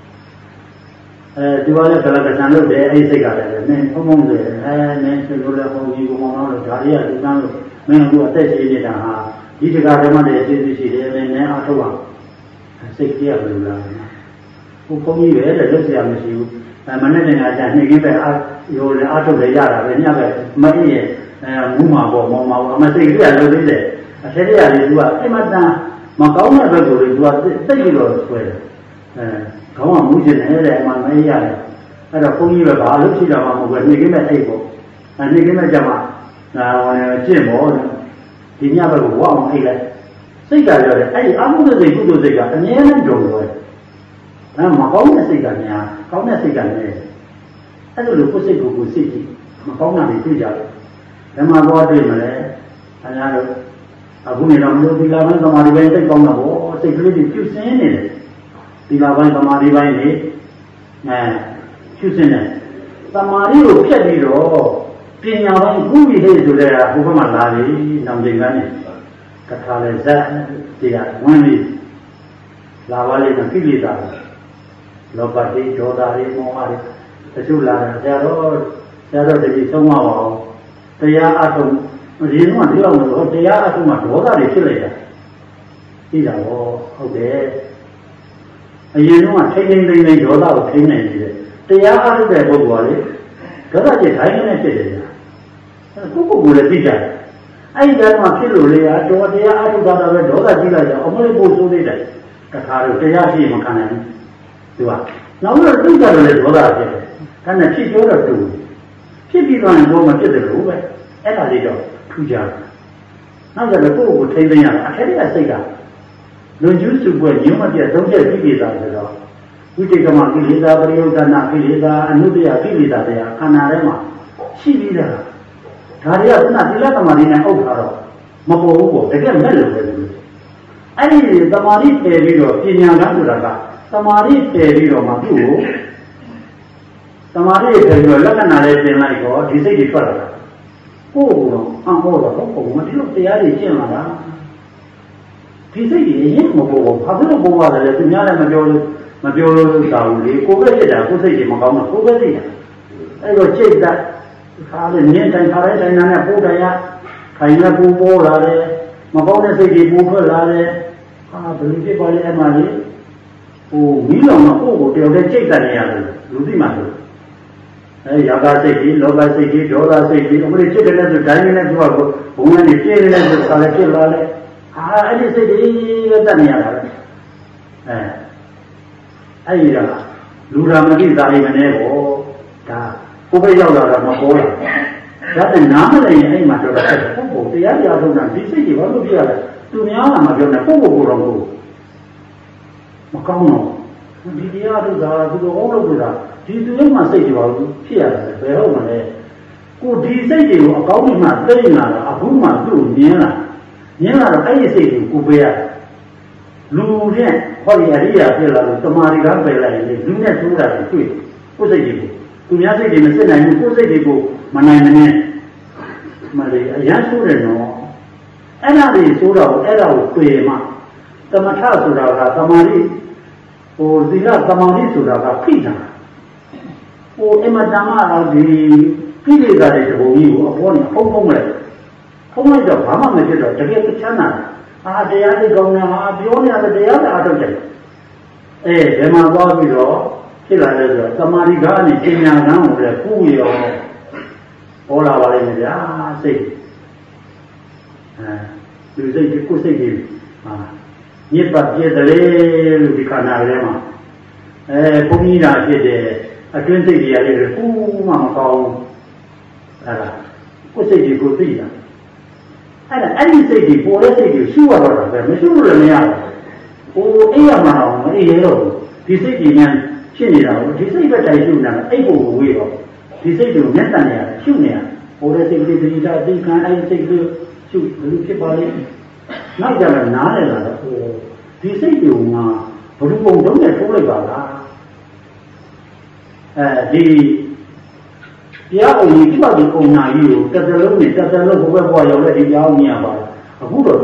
Speaker 1: ဒီကလည်းကလကဆန်လို့တယ်အဲ့ဒီစိတ်ကလည်းမင်းဘုံဘုံတွေမင်းသူတို့လည်းဘုံကြီးဘုံမောင်တို့ဓာရီကဒီကန်းလို့မင်းတို့အသက်ရှင်နေတာဟာဒီတကာဓမ္မတွေအသေးသေးရှိတယ်မင်းနဲ့အထောက်အောင်စိတ်ကြီးရလို့လားဘုံကြီးပဲတဲ့လွတ်เสียမရှိဘူးမနေ့ကကြာနေကြီးပဲရိုးလေအထုတ်လေရတာပဲညပဲမင်းရဲ့မူးမှာပေါ့မောင်မှာပေါ့မစိတ်ကြီးရလို့သေးတယ်အထက်ရလေးသူကအိမ်မတန်မကောင်းတဲ့ဘက်ကိုလေသူကသိပြီးတော့ဆွဲတယ်ခေါင်းကမူးကျင်နေတယ်အမှမင်းရတယ်အဲ့တော့ဘုန်းကြီးပဲဘာလို့ရှိတာမှမဟုတ်ဘူးနေကြီးမဲ့အိတ်ပေါ့နေကြီးမဲ့ကြမှာကျင့်ပေါ့ဒီညဘက်ကိုဝအောင်အိတ်လိုက်စိတ်ကပြောတယ်အဲ့ဒီအမှုတဲ့စိတ်ကုသိုလ်စိတ်ကအမြဲတမ်းကြုံလို့မကောင်းတဲ့စိတ်ကများကောင်းတဲ့စိတ်ကလည်းအဲ့လိုကိုယ်စိတ်ကိုစိတ်ကြည့်မကောင်းတာတွေတွေ့ကြတယ်ဓမ္မဘောတွေ့မလဲခင်ဗျားတို့အခုနေတော့မျိုးဒီလာပိုင်းသမာဓိပိုင်းစိတ်ကောင်းတာပေါ့စိတ်ကလေးတွေပြုစင်းနေတယ်ဒီလာပိုင်းသမာဓိပိုင်းနေပြုစင်းနေသမာဓိကိုဖြတ်ပြီးတော့ပညာပိုင်းကုပြီးဟဲ့ဆိုတဲ့ဘုရားမှာလာပြီနောင်ကျင်ကန်းနေကထာလည်းဇက်တရားဝင်ပြီးလာပါလိမ့်မယ်ကိလေသာလောဘတိဒေါသတွေမောဟတွေတချို့လာတယ်ဆရာတော်တတိဆုံးမပါအောင်တရားအထုံးဒီတော့ဒီအောင်လို့တရားအထုံးမှာဒေါသတွေဖြစ်လိုက်တာသိတာဟောဟုတ်တယ်အရင်ကထိမ့်ထိမ့်ထိမ့်ထိမ့်ဒေါသကိုထိမ့်နိုင်နေတယ်တရားအထုတဲ့ပုဂ္ဂိုလ်ကလေဒေါသจิตတိုင်းနဲ့ဖြစ်တယ်ညာကိုယ့်ကိုယ်လည်းသိကြတယ်အဲ့ဒီတော့မှဖြစ်လို့လေတော်တရားအထုတာတော့ပဲဒေါသကြီးလိုက်တော့အမလေးပို့ဆိုးသေးတယ်တခါတော့တရားရှိမှခံနိုင်ဘူးသူကနောက်တော့သိကြတယ်လေဒေါသဖြစ်တယ်ဒါနဲ့ဖြစ်ပြောတော့တူဖြစ်ပြီးတော့တော့မဖြစ်တယ်လို့ပဲအဲ့ဒါလေးတော့ထူးကြတယ်နောက်ကြတော့ကိုယ့်ကိုထိမ့်သိမ်းရတာအထက်ကစိတ်ကလွန်ကျူးစုပွဲညွှန်မပြတ်သုံးချက်ပြည့်တာဆိုတော့ဝိတေကမကိလေသာပရိယုဒ္ဓနာကိလေသာအနုတ္တယကိလေသာတရားခန္ဓာထဲမှာရှိပြီးတာဒါတွေကခုနသီလသမာဓိနဲ့အုပ်ထားတော့မပေါ်ဘူးပေါ့တကယ်မဲ့လို့ပဲလို့အဲ့ဒီသမာဓိတည်ပြီးတော့ပညာကဆိုတာကသမာဓိတည်ပြီးတော့မှသူ့ကိုသမာဓိတည်ပြီးတော့လက္ခဏာလေးသင်လိုက်တော့ဒီစိတ်တွေထွက်လာတာကိုယ်ကတော့ဟောတော့ဘုံမဒီလိုတရားတွေကျင့်လာတာဒီစိတ်တွေရင်မပေါ်ဘူးဘာလို့ပေါ်ပါလဲသူများလည်းမပြောလို့သာဘူးလေကိုယ်ပဲဖြစ်တာကိုယ်စိတ်တွေမကောင်းတော့ကိုယ်ပဲသိတာအဲ့တော့စိတ်thatခါလည်းမြင်တိုင်းခါတိုင်းတိုင်းနဲ့ပို့တယ်ရခိုင်လည်းပို့လာတယ်မကောင်းတဲ့စိတ်တွေပို့ထွက်လာတယ်ဟာဘယ်လိုဖြစ်ပါလဲအမှလေးဟိုမိလောင်တော့ကိုယ့်ကိုတယောက်တည်းစိတ်တက်နေရတယ်လူသိမှဆိုရာဂစိတ်ကြီးလောဘစိတ်ကြီးဒေါသစိတ်ကြီးအမလေးဖြစ်တယ်ဆိုတိုင်းနဲ့သူကဘုံနဲ့ပြည့်နေတဲ့ဆိုခါလည်းဖြစ်လာတယ်ဟာအဲ့ဒီစိတ်ကြီးပဲတက်နေရတာပဲအဲ့ဒီကလူရာမတိသာရိမနေပေါ့ဒါကိုယ်ပဲရောက်လာတာမပေါ်လာဒါနဲ့နားမလည်ရင်အဲ့မှာတော့ပုဂ္ဂိုလ်တရားတရားထုတ်တာဒီစိတ်ကြီးဘာလို့ပြရလဲသူများကမပြောနဲ့ပုဂ္ဂိုလ်ကိုတော့မကောင်းတော့ဒီတရားထုတ်တာသူတို့ဟောလို့ဆိုတာဒီသူရဲ့မှစိတ်တွေပါလို့ဖြစ်ရတယ်ဘယ်ဟုတ်မလဲကိုဒီစိတ်တွေကိုအကောင်းမှသိနေတာအခုမှသူ့ကိုမြင်လာတော့အဲ့ဒီစိတ်ကိုပေးရလူနဲ့ဟောဒီအရိယာဖြစ်လာလို့တမာရီကပယ်လိုက်ရင်လူနဲ့ထိုးတာတွေ့ကိုယ်စိတ်တွေကိုသူများစိတ်တွေမစစ်နိုင်ဘူးကိုယ်စိတ်တွေကိုမနိုင်မနဲ့မလေးအရန်ဆိုးတယ်နော်အဲ့ဒါတွေဆိုတော့အဲ့ဒါကိုတွေ့မှတမထဆိုတာကတမာရီဟိုသီလတမာရီဆိုတာကဖိတာဟိုအမတမဒီကိလေသာတွေတဘုံကြီးကိုအပေါ်နဲ့ဖုံးလိုက်တော့ဘာမှမဖြစ်တော့တကယ်ချမ်းသာတယ်တရားတွေကောင်းတာပြောနေတယ်တရားတွေအားထုတ်တယ်ဘယ်မှာသွားပြီးတော့ဖြစ်လာလဲဆိုတော့တမာရီကနေပညာကံကိုလည်းကုရောဟောလာပါလိမ့်မယ်ဗျာစိတ်လူစိတ်ကိုစိတ်ကြီးညစ်ပတ်ပြည့်တယ်လို့ဒီခန္ဓာထဲမှာဘုန်းကြီးနာဖြစ်တယ်အတွင်းစိတ်တွေရတယ်ဘူးမှမကောင်းအဲ့ဒါကိုစိတ်ကြီးကိုသိတာအဲ့ဒီစိတ်ကြီးပေါ်တဲ့စိတ်ကြီးရှုရတော့ပဲမရှုလို့လည်းမရဘူးဟိုအိယာမှာတော့မအိရတော့ဒီစိတ်ကြီးများဖြစ်နေတာကိုဒီစိတ်ပဲတိုင်ရှုနေတာအိပ်ဖို့ဝေးတော့ဒီစိတ်ကိုမျက်တန်နေရရှုနေရပေါ်တဲ့စိတ်ကလေးတတိယသိခံအဲ့ဒီစိတ်ကိုရှုဘယ်လိုဖြစ်ပါလဲနောက်ကြတော့နားတယ်လားဒီစိတ်ကိုငါဘယ်လိုပုံတုံးနဲ့ထိုးလိုက်ပါလားဒီတရားအောင်ကြီးကြောက်ဒီပုံနာကြီးကိုတစ်သလုံးနဲ့တစ်သလုံးဘဝဘဝရောက်တဲ့ဒီတရားအောင်ကြီးရပါအခုတော့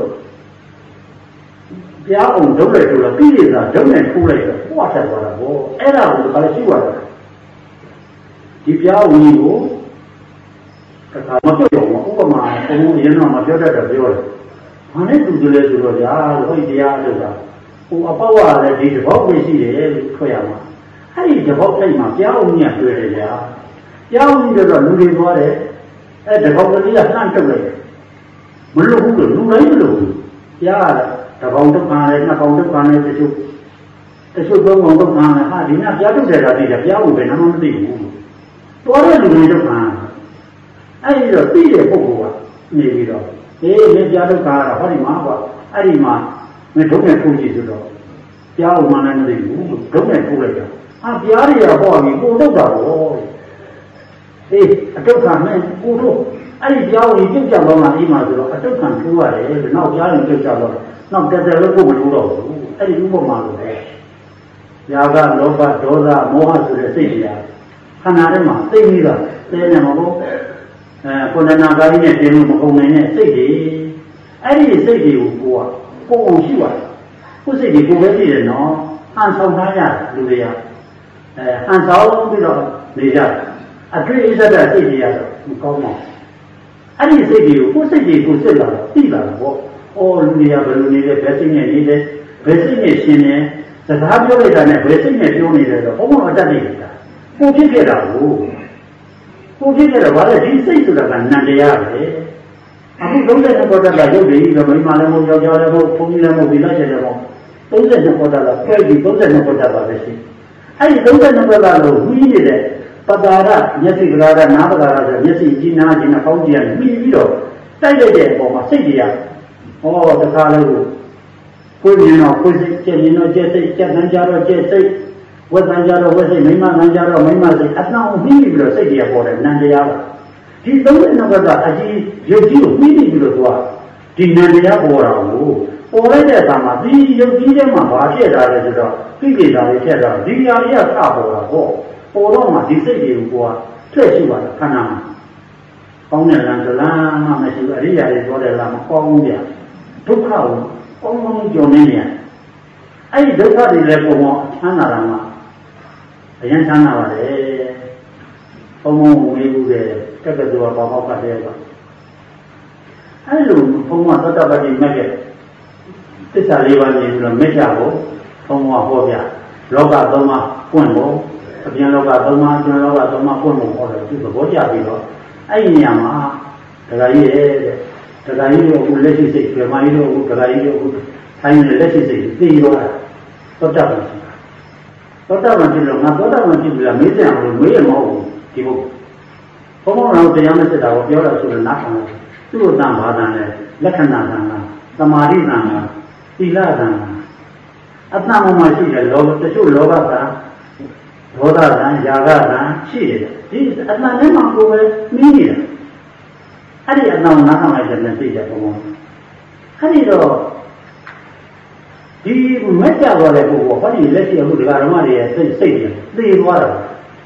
Speaker 1: တရားအောင်ဒုက္ခဆိုတော့ပြည်ရတာဒုက္ခနဲ့ထိုးလိုက်တော့ဟောဆက်သွားတာပေါ့အဲ့ဒါကိုဘာလဲရှိသွားတာဒီတရားအောင်ကြီးကိုကထာမပြောတော့ဥပမာဘုံရင်းတော့မပြောတတ်တော့ပြောတယ်ဘာနဲ့တူတယ်လဲဆိုတော့ညာဟိုတရားလို့ကဟိုအပေါက်ကလည်းဒီတဘောပဲရှိတယ်လို့ထွက်ရမှာအဲ့ဒီတဘောထိုက်မှာတရားအောင်ကြီးတွေ့တယ်ညာတရားအောင်ကြီးတော့လူတွေသွားတယ်အဲ့တဘောကလေးကနှမ်းတုတ်လိုက်မလို့ဘူးလို့လူတိုင်းမလို့ဘူးတရားတဘောတုတ်ခံတယ်နှစ်ဘောတုတ်ခံတယ်တချို့သုံးဘောတုတ်ခံတယ်ဟာဒီနေ့တရားတုတ်တယ်တာသိတယ်တရားဟုတ်ပဲနားမသိဘူးတော်တဲ့လူတွေတုတ်ခံအဲ့ဒီတော့သိတဲ့ပုဂ္ဂိုလ်ကနေပြီးတော့မင်းကြားဒုက္ခကတော့ဟောဒီမှာကွာအဲ့ဒီမှာမင်းဒုက္ခထိုးကြည့်ဆိုတော့ကြားအောင်မှလည်းမသိဘူးဒုက္ခထိုးလိုက်တာပြားတွေကဟောပြီးကိုတော့တာပေါ့အတုတ်ခံနဲ့ကိုတော့အဲ့ဒီကြားဝင်ပြုတ်ကြတော့မှအိမ်မှာဆိုတော့အတုတ်ခံထိုးရတယ်နောက်ကြားရင်ပြုတ်ကြတော့နောက်တက်တယ်လို့ကိုမထိုးတော့ဘူးအဲ့ဒီဥပမာလိုပဲຢာကလောဘဒေါသမောဟဆိုတဲ့စိတ်တွေကခန္ဓာထဲမှာသိပြီးတော့သိနေမှာပေါ့ကိုယ်နာကာရီနဲ့တင်လို့မကုန်နိုင်တဲ့စိတ်တွေအဲ့ဒီစိတ်တွေကိုကိုအောင်ရှိပါတယ်ကိုယ်စိတ်တွေကိုပဲသိတယ်နော်ဟန်ဆောင်ထားရတယ်လူတွေကဟန်ဆောင်ပြီးတော့နေကြတယ်အတွေ့အကြုံစိတ်တွေကတော့မကောင်းပါဘူးအဲ့ဒီစိတ်တွေကိုကိုယ်စိတ်တွေကိုစစ်လာတော့သိလာတာပေါ့လူတွေကဘယ်လိုနေလဲဘယ်စိတ်နဲ့နေလဲဘယ်စိတ်နဲ့ရှင်နေစကားပြောလိုက်တာနဲ့ဘယ်စိတ်နဲ့ပြောနေလဲတော့ဘုံဘုံအတတ်နေတယ်ကိုဖြစ်ခဲ့တာကိုဖြစ်ခဲ့တော့ဗါလဲဒီစိတ်ဆိုတာကနံတရားပဲအခု32ဘောဓကရုပ်တွေတော့မိမလည်းမဟုတ်ယောက်ျားလည်းမဟုတ်ဘုန်းကြီးလည်းမဟုတ်ဒီလိုက်တယ်မဟုတ်32ဘောဓကပြည့်ပြီး32ဘောဓပါပဲရှိအဲ့ဒီ32ဘောဓလို့ဝီးနေတဲ့ပတာရမျက်စိကလာရနားပတာရဆိုမျက်စိကြီးနားကြီးနဲ့ပေါင်းကြည့်ရပြီးပြီးတော့တိုက်လိုက်တဲ့အပေါ်မှာစိတ်တွေကတခါလို့ကိုယ်မြင်တော့ကိုယ်စိတ်ကျက်မြင်တော့ကျက်စိတ်ကျက်တန်းကြတော့ကျက်စိတ်ဝတ်တန်းကြတော့ဝတ်စိတ်မိမတန်းကြတော့မိမစိတ်အနှောင်းပြီးပြီးတော့စိတ်တွေပေါ်တယ်နံတရားပါဒီ32ဘက်ကအကြီးရုပ်ကြီးကိုပြီးပြီးတော့သွားဒီနံတရားပေါ်တာကိုပေါ်လိုက်တဲ့အခါမှာဒီရုပ်ကြီးထဲမှာဘာဖြစ်တာလဲဆိုတော့သိကြတာလေးဖြစ်တော့ဒီຢာလေးကစပေါ်တာပေါ့ပေါ်တော့မှဒီစိတ်တွေကိုထွက်ရှိပါလားခန္ဓာမှာကောင်းတဲ့လမ်းကလားမှမရှိဘူးအရိယာတွေပြောတယ်လားမကောင်းဘူးဗျဒုက္ခကိုကောင်းကောင်းကြုံနေရအဲ့ဒီဒုက္ခတွေလည်းပုံပေါ်ချမ်းသာတာမှအရင်ချမ်းသာပါလေဘုံဘုံဝေးဘူးတဲ့တက္ကသိုလ်ကဘာမှဖတ်တယ်ပါအဲ့လိုဘုံကသတ္တပတိမက်တဲ့သစ္စာလေးပါးနေပြီးတော့မက်ကြဖို့ဘုံကဟောပြလောကသုံးပါးပွင့်ဖို့အပြင်လောကသုံးပါးကျွန်တော်လောကသုံးပါးပွင့်ဖို့ဟောတယ်သူသဘောကျပြီးတော့အဲ့ဒီနေရာမှာဒကာကြီးရဲ့ဒကာကြီးတို့အခုလက်ရှိစိတ်ပြမကြီးတို့အခုဒကာကြီးတို့အခုထိုင်းနေတဲ့လက်ရှိစိတ်သိရောတာသောတာပန်ဖြစ်လို့ငါသောတာပန်ဖြစ်ပြီလားမေးကြအောင်လို့မေးရမဟုတ်ဘူးဒီဘုဘုံဘုံတော့တရားမစစ်တာကိုပြောတော့ဆိုတော့နားခံတယ်သူ့ကိုတန်ဘာတန်လဲလက္ခဏာတန်လားသမာဓိတန်လားသီလတန်လားအတ္တမမရှိတဲ့လောဘတချို့လောဘကဒေါသတန်ຢာကတန်ရှိတယ်ဒီအတ္တနဲ့မှကိုယ်ပဲမီးနေတယ်အဲ့ဒီအတ္တကိုနားခံလိုက်တဲ့သိကြဘုံဘုံအဲ့ဒီတော့ဒီမက်ကြသွားတဲ့ပုဂ္ဂိုလ်ဟောဒီလက်ရှိအခုဒကာဓမ္မတွေရဲ့စိတ်တွေသိသွားတာ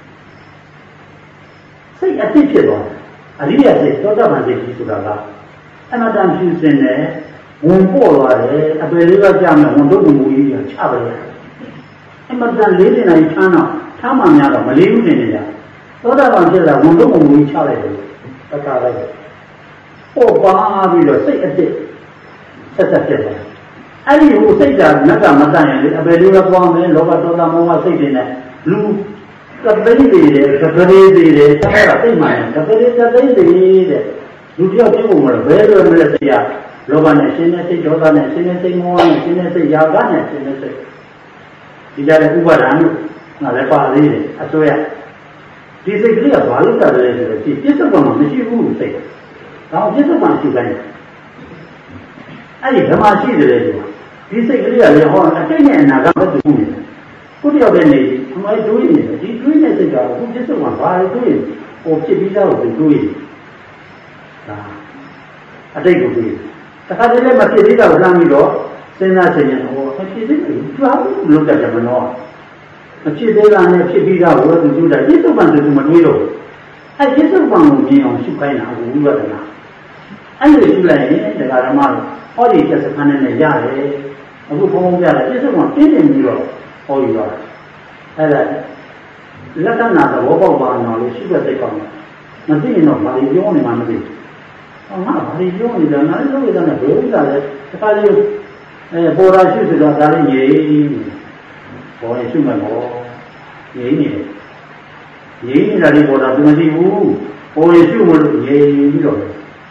Speaker 1: စိတ်အတိဖြစ်သွားတယ်အရိယစိတ်သောတာပန်စိတ်ကြီးဆိုတာကအမတန်ဖြူစင်တယ်ဝင်ပေါ်သွားတယ်အပယ်လေးကကြာမယ်ဝန်တို့မူကြီးချပါလေအမတန်လေးနေနိုင်ချမ်းတော့ထားမှများတော့မလေးဘူးနေနေကြသောတာပန်ဖြစ်တာဝန်တို့မူကြီးချလိုက်တယ်တခါလိုက်ပေါ်ပါပြီးတော့စိတ်အတိဆက်ဖြစ်သွားအဲ့ဒီဟိုစိတ်ဓာတ်ငက်ကမတန်ရင်လေအပယ်လေးကပွားမယ်လောဘဒေါသမောဟစိတ်တွေနဲ့လူကပိဋိတွေတဲ့ကပရိတွေတဲ့အဲ့ဒါသိမှန်ကပရိကသိတွေတဲ့လူတယောက်ပြုတ်ပုံမှာဘယ်လိုလဲတရားလောဘနဲ့ရှင်းတဲ့စိတ်ဒေါသနဲ့ရှင်းတဲ့စိတ်မောဟနဲ့ရှင်းတဲ့စိတ်ຢာကနဲ့ရှင်းတဲ့စိတ်ဒီကြတဲ့ဥပါဒံလို့ငါလည်းပါသေးတယ်အစိုးရဒီစိတ်ကလေးကဘာလို့တတ်တယ်ဆိုတော့ဒီပြစ္ဆုတ်ကမှမရှိဘူးစိတ်ဒါအောင်ပြစ္ဆုတ်မှရှိတိုင်းအဲ့ဒီဓမ္မရှိတယ်လေဒီစိတ်ကလေးကလည်းဟောအတိတ်နဲ့အနာဂတ်မတူဘူးနေကိုတယောက်တည်းနေအမိုင်းတွေးနေတယ်ဒီတွေးတဲ့စိတ်ကအခုပြစ္ဆုတ်မှဘာလို့တွေးဟိုဖြစ်ပြီးသားကိုတွေးဒါအတိတ်ကိုတွေးတခါတည်းလည်းမဖြစ်သေးတာကိုလှမ်းပြီးတော့စဉ်းစားချိန်ရင်ဟောဖြစ်သေးတယ်ကြောက်လို့တတ်တယ်မနော်မဖြစ်သေးတာနဲ့ဖြစ်ပြီးသားကိုသူကျူးတာပြစ္ဆုတ်မှသူမတွေးတော့အဲ့ပြစ္ဆုတ်မှကိုမြင်အောင်ရှုခိုင်းတာကိုဝိပဿနာအဲ့လိုရှုလိုက်ရင်တရားဓမ္မတော့ဟောဒီကျက်စခန်းနဲ့ရတယ်အခုဘုံဘုံပြတယ်ပြစ္ဆုတ်မှပြင်းပြင်းပြီးတော့ဟောယူတော့အဲ့ဒါလက္ခဏာသဘောပေါက်ပါအောင်လို့ရှိတဲ့စိတ်ကောင်းတယ်မသိရင်တော့ဘာလို့ပြောနေမှမသိဘူးငါဘာလို့ပြောနေတာငါလည်းလုပ်ရတဲ့ဘယ်ဥစ္စာလဲတစ်ခါလေးပေါ်လာရှိဆိုတော့ဒါလေးငြိမ်ပေါ်ရင်ရှိမှတော့ငြိမ်နေတယ်ငြိမ်နေတာလေးပေါ်တာသူမသိဘူးပေါ်ရင်ရှိမလို့ငြိမ်ပြီးတော့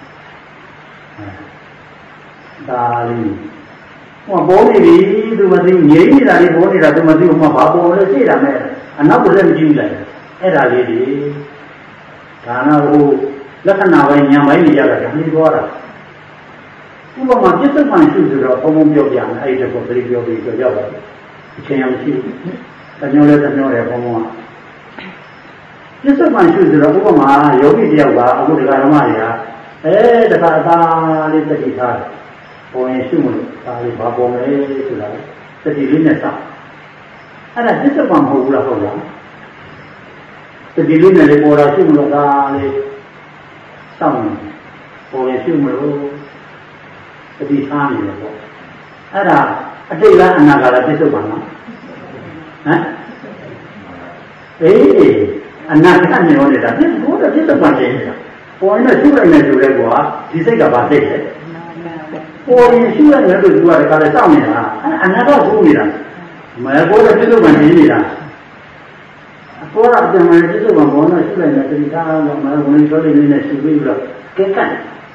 Speaker 1: ဒါလေးဟောပေါ်နေပြီသူမသိငြိမ်နေတာလေးပေါ်နေတာသူမသိဘူးမှဘာပေါ်လဲသိတာမဲ့အနောက်ကလည်းမကြည့်လိုက်အဲ့ဒါလေးဒီဒါနာဟိုလက္ခဏာပိုင်းဉာဏ်ပိုင်းတွေရတာဒါမျိုးပြောတာဥပမာပြစ္ဆုတ်မှန်ရှိဆိုတော့ဘုံဘုံပြောပြမယ်အဲ့ဒီတော့ပြပြောပြီးပြောကြပါအချင်းအောင်ရှိတညောလဲတညောတယ်ဘုံဘုံကပြစ္ဆုတ်မှန်ရှိဆိုတော့ဥပမာယောဂီတယောက်ကအခုဒကာဓမ္မတွေကတခါအသာလေးတတိထားပေါ်ရင်ရှိမလို့ဒါလေးဘာပေါ်မလဲဆိုတာတတိလေးနဲ့စအဲ့ဒါပြစ္ဆုတ်မှန်မဟုတ်ဘူးလားဟုတ်လားတတိလေးနဲ့လေးပေါ်တာရှိမလို့ဒါလေးစောင့်နေပေါ်ရင်ရှိမလို့တတိထားနေတယ်ပေါ့အဲ့ဒါအတိတ်လားအနာဂတ်လားပြစ္ဆုတ်ပါလားဟမ်အေးအနာဂတ်နေရောနေတာပြစ္ဆုတ်ကပြစ္ဆုတ်ပါနေနေတာပေါ်ရင်ရှိလိုက်မယ်ဆိုလဲကွာဒီစိတ်ကဘာသိလဲပေါ်ရင်ရှိလိုက်မယ်ဆိုသူကတခါလဲစောင့်နေတာအနာဂတ်ကိုနေတာမဲပေါ်တဲ့ပြစ္ဆုတ်ပါနေနေတာပေါ်ရတဲ့မယ်ပြစ္ဆုတ်ပါဘောနဲ့ရှိလိုက်မယ်တတိထားတော့မဝင်ဆိုလေးနဲ့ရှိပြီးတော့ကဲကန့်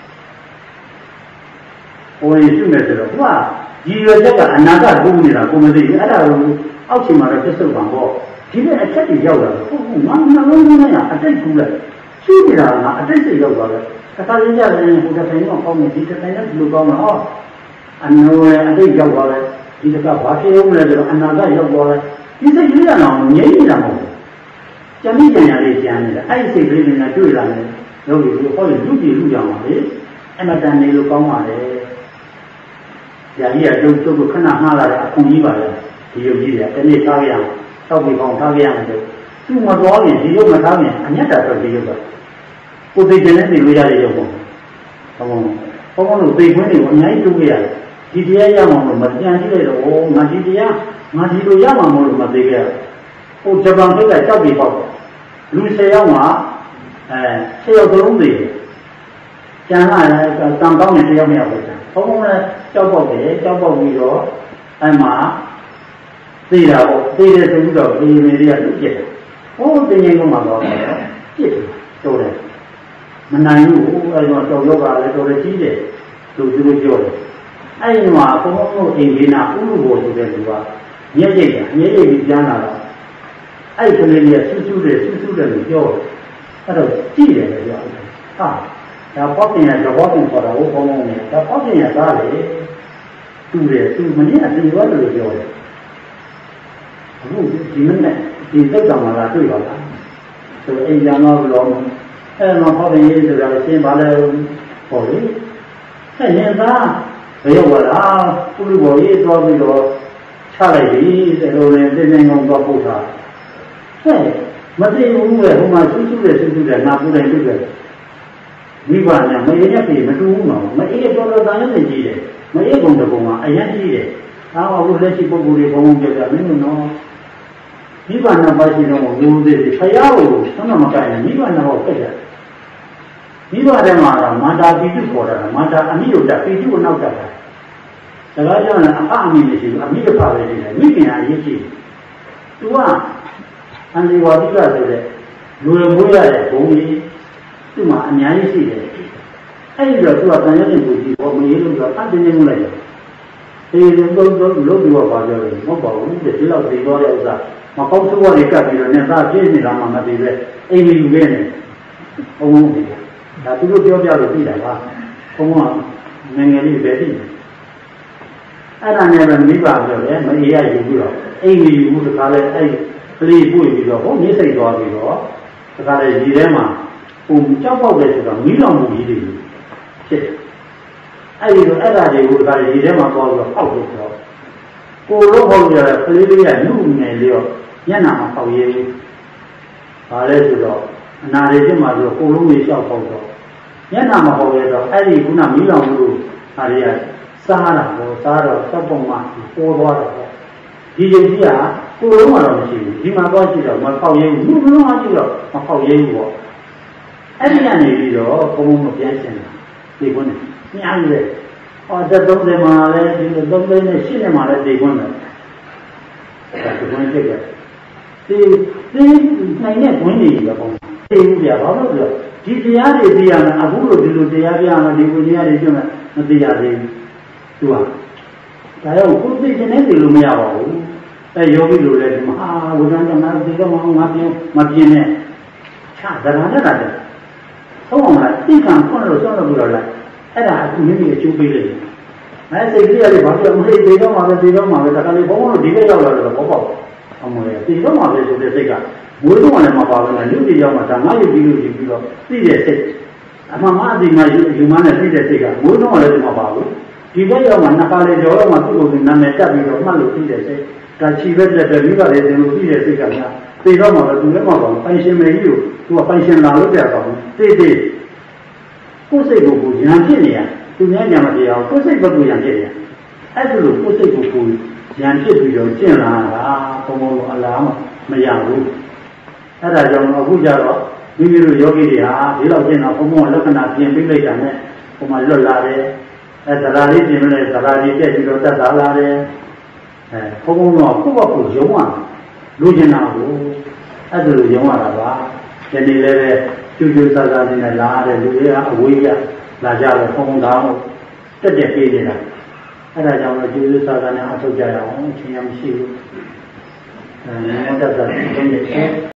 Speaker 1: ပေါ်ရင်ရှိမယ်ဆိုတော့သူကရည်ရွယ်ချက်ကအနာဂတ်ကိုနေတာကိုမသိဘူးအဲ့ဒါကိုအောက်ချိန်မှာတော့ပြစ္ဆုတ်ပါပေါ့ဒီနေ့အချက်ကြီးရောက်လာတော့ဟုတ်ငါနှလုံးသွင်းရအတိတ်ကူးလိုက်ရှိနေတာကအတိတ်စိတ်ရောက်သွားတယ်တစ်ခါလေးကြတယ်ဟိုတစ်ထိုင်တော့ကောင်းတယ်ဒီတစ်ထိုင်လည်းဒီလိုကောင်းမှာဟောအနဝယ်အတိတ်ရောက်သွားတယ်ဒီတစ်ခါဘာဖြစ်အောင်လဲဆိုတော့အနာဂတ်ရောက်သွားတယ်ဒီစိတ်ကလေးကတော့ငြိမ့်နေတာမဟုတ်ဘူးကြံမိကြံရလေးကြံနေတာအဲ့ဒီစိတ်ကလေးနဲ့တွေ့လာတယ်ယောဂီတို့ဟောရင်လူကြည့်လူကြောင်ပါလေအမတန်နေလို့ကောင်းပါလေ။ညာကြီးကကျုပ်ခဏမှားလာတဲ့အခွန်ကြီးပါလေဒီယုတ်ကြီးကတနေ့ထားရအောင်တောက်ပြီးပေါင်းထားရအောင်သူ့မတော်ရင်ဒီယုတ်မထားရင်အညက်တာတော့ဒီယုတ်ကကိုယ်သိတဲ့နဲ့သိလို့ရတဲ့ယုတ်ပေါ့။ဘုံတို့သိခွင့်တွေကိုအများကြီးတူခဲ့ရတယ်။ဒီတရားရမှာမကြံကြည့်လိုက်တော့ငါဒီတရားငါဒီလိုရမှာမလို့မသိခဲ့ရ။ဟိုဂျပန်ဘက်ကတောက်ပြီးပေါက်လူ10ယောက်မှာ10ယောက်လုံးသိတယ်။ကျန်လာတယ်တန်ကောင်းတဲ့10ယောက်မရောက်ဘူး။ဘုံလည်းကြောက်ပေါက်တယ်ကြောက်ပေါက်ပြီးတော့အဲ့မှာသိတာပေါ့သိတယ်ဆိုပြီးတော့ဒီမေတွေကလွတ်ပြတယ်ဟိုတင်ငယ်ကမှတော့ပြစ်တယ်တော်တယ်မနိုင်ဘူးအဲ့တော့တော်ရောကလည်းတော်တယ်ကြီးတယ်လို့သူတို့ပြောတယ်အဲ့ဒီမှာဘုံတို့အင်ဂျင်နာဥရုဘောဆိုတဲ့သူကညက်ရိတ်ပြီးပြန်လာတော့အဲ့ဒီကလေးတွေကဆူဆူတယ်လို့ပြောတယ်အဲ့တော့ကြည့်တယ်ပြောဟာဒါပေါက်တင်ရတော့ပေါက်တင်ခေါ်တာကိုဘုံနဲ့ဒါပေါက်တင်ရသားလေတူတယ်သူမင်းအပြင်သွားတယ်လို့ပြောတယ်အခုဒီမနေ့ဒီစိတ်တော်မှာလာတွေ့ပါလားဆိုအိမ်ပြန်တော့လို့အဲ့တော့ပေါက်တင်ရေးဆိုတာရှင်းပါလဲဟောလေအဲ့ရင်သားဘယ်ရောက်လာပုလူဘော်ရေးသွားပြီးတော့ချလိုက်ပြီတဲ့လိုနဲ့တင်းတင်းကောင်းတော့ပို့တာဟဲ့မသိဘူးလေဟိုမှာဆူဆူတယ်ငါကိုယ်တိုင်တွေ့တယ်မိဘညာမအေးရပြီမတူဘူးနော်မအေးတော်တန်ရုံနဲ့ကြီးတယ်မအေးကုန်တဲ့ပုံမှာအရင်ကြီးတယ်အခုလက်ရှိပုဂ္ဂိုလ်တွေဘုံဘုံပြောကြမင်းတို့နော်မိဘနာပါရှိတော့မျိုးသေးတယ်ဖယားကိုဆုံးမကိုင်နဲ့မိဘနာကိုဖက်တယ်မိဘတဲ့မှာမာတာပိတုခေါ်တာမာတာအမိတို့တာပိတုကိုနောက်တက်တာဒါကြောင့်လည်းအမိမရှိဘူးအမိတစ်ဖာပဲနေတယ်မိခင်အရေးကြီးသူကအန္တဝါဒိကဆိုတဲ့လူရမွေးရတဲ့ဘုံကြီးသူ့မှာအများကြီးရှိတယ်အဲ့ဒီတော့သူကတန်ရုံနဲ့ပူကြီးဘောမရေးလို့ဆိုတော့အတင်းနေလိုက်တယ်ဒီလိုလို့ပြီးတော့ပါကြတယ်မဟုတ်ပါဘူးဒီလောက်သိတော့တဲ့ဥစ္စာမကောင်းဆိုးဝါးတွေကပ်ပြီးတော့နဲ့သားပြည့်နေတာမှမသိပဲအိမ်ကြီးယူခဲ့နေဘုံဘုံကြီးဒါသူတို့ပြောပြလို့သိတာပါဘုံဘုံကငငယ်လေးပဲသိတယ်အဲ့ဒါနဲ့ပဲမိဘပြောတယ်မအေးရယူပြီးတော့အိမ်ကြီးယူတခါလဲအဲ့ကလေးပွေပြီးတော့ဟိုနေစိတ်သွားပြီးတော့တခါလဲဒီထဲမှာဟိုကြောက်ပေါက်တယ်ဆိုတော့မီးလောင်မှုကြီးတွေဖြစ်တယ်အဲ့ဒီတော့အဲ့ဒါတွေကိုတခါလဲဒီထဲမှာသွားပြီးတော့အောက်လို့ဆိုတော့ကိုလို့ဟောကြတယ်ကလေးလေးကနှုတ်ငယ်လေးတော့ညနာမှာပေါက်ရဲဘူးဘာလဲဆိုတော့အနာတွေဖြစ်မှာဆိုကိုလုံးကြီးလျှောက်ပေါက်တော့ညနာမှာပေါက်ရဲတော့အဲ့ဒီခုနမီးလောင်မှုဟာတွေကစားတာပေါ့စားတော့စက်ပုံမှပေါ်သွားတယ်ပေါ့ဒီကြိမ်ကြီးကကိုလုံးကတော့မရှိဘူးဒီမှာသွားကြည့်တော့မပေါက်ရဲဘူးဘုလုံးအားကြည့်တော့မပေါက်ရဲဘူးပေါ့အဲ့ဒီကနေပြီးတော့ဘုံဘုံမပြန်ရှင်းတာဒီကွန်းနဲ့ညားရဲဟော30မှာလည်းဒီ30နဲ့8နဲ့မှာလည်းဒီကွန်းတယ်ဒါကွန်းဖြစ်တယ်ဒီနိုင်တဲ့ကွန်းတွေပဲပေါ့သိဘူးဗျာဘာလို့လဲဒီတရားတွေသိရမယ်အခုလိုဒီလိုတရားပြရမယ်ဒီကိုတရားတွေပြမယ်မသိရသေးဘူးသူကဒါရောကိုသိချင်တဲ့သိလို့မရပါဘူးအဲယောဂီလိုလည်းဒီမှာဝိဇ္ဇာတမန်သိတော့ငါပြင်းမပြင်းနဲ့ချဒရာနဲ့တာတဲ့ဟုတ်အောင်လားသိခံခွန်းလို့စောလို့ပြောလိုက်အဲ့ဒါအခုမိမိအကျိုးပေးလိုက်အဲစိတ်ကလေးကဘာလို့မသိသေးတော့မှပဲဒါကလေးဘုံဘုံတို့ဒီဘက်ရောက်လာတော့ဘောပေါက်အမေသိတော့မှပဲဆိုတဲ့စိတ်ကမွေးတော့လည်းမပါဘူးလားလူတွေရောက်မှဒါငါယူပြီးလို့ယူပြီးတော့သိတဲ့စိတ်အမှန်မှအဒီမှာယူမနဲ့သိတဲ့စိတ်ကမွေးတော့လည်းမပါဘူးဒီဘက်ရောက်မှနှစ်ပါးလေကျော်တော့မှသူ့ကိုနာမည်တက်ပြီးတော့မှတ်လို့သိတဲ့စိတ်ဒါချီပဲလက်တယ်မိဘတွေတင်လို့သိတဲ့စိတ်ကများသိတော့မှပဲသူလည်းမပါဘူးပိုင်ရှင်မေကြီးကိုသူကပိုင်ရှင်လာလို့ပြပါဘူးသိကိုယ်စိတ်ကိုဉာဏ်ဖြစ်နေရသူများဉာဏ်မပြအောင်ကိုယ်စိတ်ဘက်ကဉာဏ်ဖြစ်နေအဲ့ဒါလို့ကိုယ်စိတ်ကိုဉာဏ်ဖြစ်ပြီးတော့ကျင့်လာတာဘုံဘုံလိုအလားမရဘူးအဲ့ဒါကြောင့်အခုကျတော့မိမိတို့ယောဂီတွေဟာဒီလောက်ကျင့်တော့ဘုံဘုံလက္ခဏာပြင်ပေးလိုက်တာနဲ့ဟိုမှာလွတ်လာတယ်အဲသရာလေးပြင်လဲသရာလေးတက်ပြီးတော့တက်လာတယ်ဘုံဘုံတော့ကိုယ့်ဘက်ကိုယုံရလူကျင်တာကိုအဲ့ဒါလိုယုံရတာပါဒီနေ့လည်းပဲကျူးကျူးဆာဆာနဲ့လာတဲ့လူတွေကအဝေးရလာကြတော့ဘုံဘုံတော်တက်ပေးနေတာအဲ့ဒါကြောင့်လည်းကျူးကျူးဆာဆာနဲ့အထောက်ကြရအောင်အချင်းရမရှိဘူးတက်တာပြင်နေတယ်